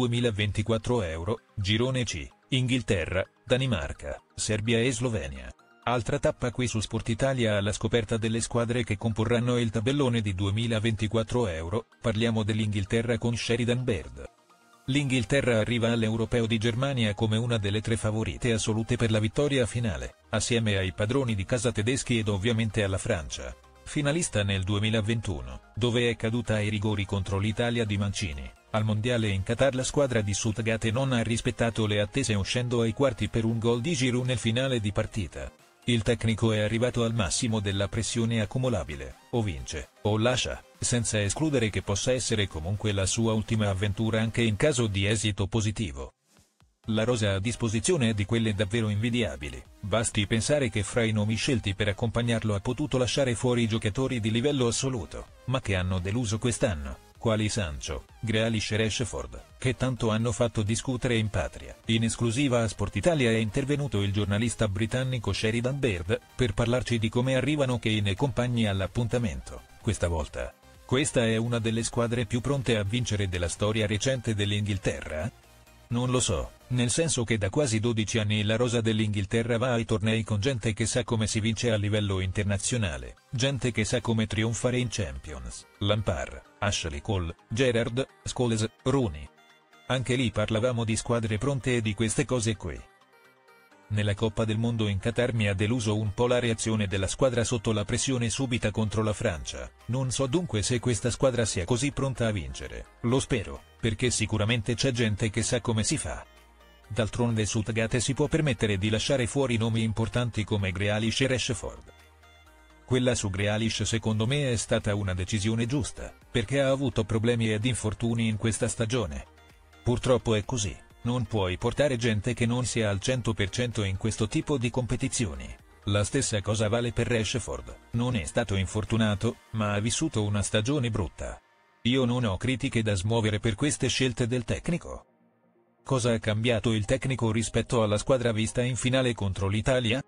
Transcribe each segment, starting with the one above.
€2024, girone C, Inghilterra, Danimarca, Serbia e Slovenia. Altra tappa qui su Sport Italia alla scoperta delle squadre che comporranno il tabellone di €2024, parliamo dell'Inghilterra con Sheridan Bird. L'Inghilterra arriva all'Europeo di Germania come una delle 3 favorite assolute per la vittoria finale, assieme ai padroni di casa tedeschi ed ovviamente alla Francia, finalista nel 2021, dove è caduta ai rigori contro l'Italia di Mancini. Al mondiale in Qatar la squadra di Southgate non ha rispettato le attese uscendo ai quarti per un gol di Giroud nel finale di partita. Il tecnico è arrivato al massimo della pressione accumulabile, o vince, o lascia, senza escludere che possa essere comunque la sua ultima avventura anche in caso di esito positivo. La rosa a disposizione è di quelle davvero invidiabili, basti pensare che fra i nomi scelti per accompagnarlo ha potuto lasciare fuori giocatori di livello assoluto, ma che hanno deluso quest'anno, quali Sancho, Grealish e Rashford, che tanto hanno fatto discutere in patria. In esclusiva a Sport Italia è intervenuto il giornalista britannico Sheridan Bird, per parlarci di come arrivano Kane e compagni all'appuntamento, questa volta. Questa è una delle squadre più pronte a vincere della storia recente dell'Inghilterra? Non lo so, nel senso che da quasi 12 anni la rosa dell'Inghilterra va ai tornei con gente che sa come si vince a livello internazionale, gente che sa come trionfare in Champions, Lampard, Ashley Cole, Gerrard, Scholes, Rooney. Anche lì parlavamo di squadre pronte e di queste cose qui. Nella Coppa del Mondo in Qatar mi ha deluso un po' la reazione della squadra sotto la pressione subita contro la Francia. Non so dunque se questa squadra sia così pronta a vincere, lo spero, perché sicuramente c'è gente che sa come si fa. D'altronde Southgate si può permettere di lasciare fuori nomi importanti come Grealish e Rashford. Quella su Grealish secondo me è stata una decisione giusta, perché ha avuto problemi ed infortuni in questa stagione. Purtroppo è così. Non puoi portare gente che non sia al 100% in questo tipo di competizioni. La stessa cosa vale per Rashford, non è stato infortunato, ma ha vissuto una stagione brutta. Io non ho critiche da smuovere per queste scelte del tecnico. Cosa ha cambiato il tecnico rispetto alla squadra vista in finale contro l'Italia?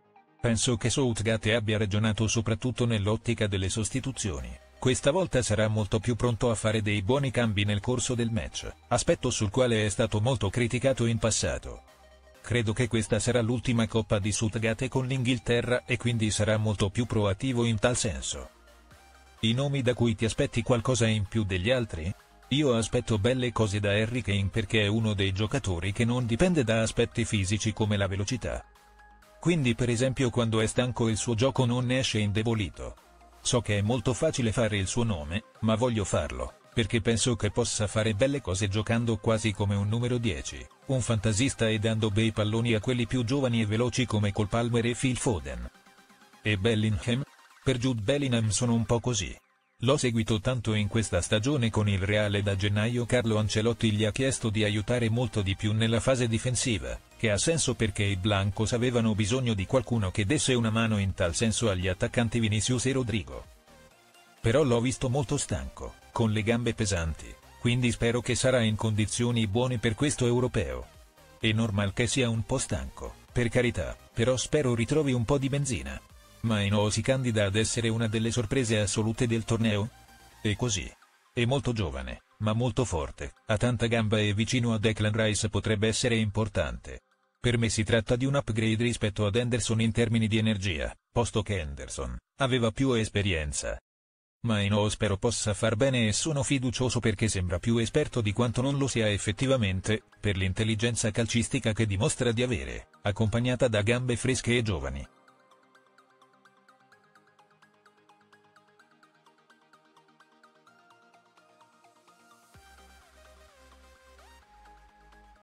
Penso che Southgate abbia ragionato soprattutto nell'ottica delle sostituzioni. Questa volta sarà molto più pronto a fare dei buoni cambi nel corso del match, aspetto sul quale è stato molto criticato in passato. Credo che questa sarà l'ultima Coppa di Southgate con l'Inghilterra e quindi sarà molto più proattivo in tal senso. I nomi da cui ti aspetti qualcosa in più degli altri? Io aspetto belle cose da Harry Kane perché è uno dei giocatori che non dipende da aspetti fisici come la velocità. Quindi per esempio quando è stanco il suo gioco non ne esce indebolito. So che è molto facile fare il suo nome, ma voglio farlo, perché penso che possa fare belle cose giocando quasi come un numero 10, un fantasista e dando bei palloni a quelli più giovani e veloci come Cole Palmer e Phil Foden. E Bellingham? Per Jude Bellingham sono un po' così. L'ho seguito tanto in questa stagione con il Real e da gennaio Carlo Ancelotti gli ha chiesto di aiutare molto di più nella fase difensiva, che ha senso perché i Blancos avevano bisogno di qualcuno che desse una mano in tal senso agli attaccanti Vinicius e Rodrigo. Però l'ho visto molto stanco, con le gambe pesanti, quindi spero che sarà in condizioni buone per questo europeo. È normal che sia un po' stanco, per carità, però spero ritrovi un po' di benzina. Maino si candida ad essere una delle sorprese assolute del torneo? E così. È molto giovane, ma molto forte, ha tanta gamba e vicino a Declan Rice potrebbe essere importante. Per me si tratta di un upgrade rispetto ad Henderson in termini di energia, posto che Henderson aveva più esperienza. Maino spero possa far bene e sono fiducioso perché sembra più esperto di quanto non lo sia effettivamente, per l'intelligenza calcistica che dimostra di avere, accompagnata da gambe fresche e giovani.